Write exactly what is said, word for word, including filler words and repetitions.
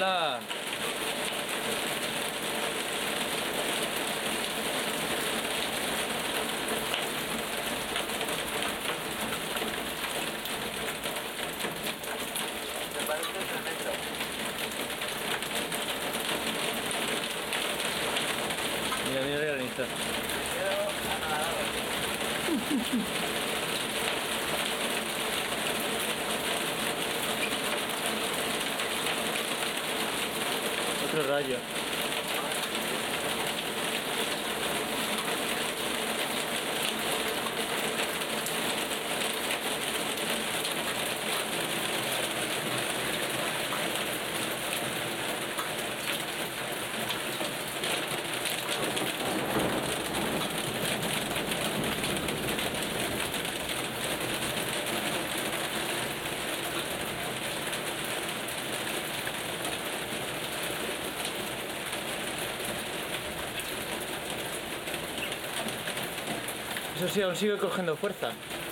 ¡Hala! Me parece tremendo. Mira, mira el granito. Primero a nadar. Otro rayo. Eso sí, aún sigue cogiendo fuerza.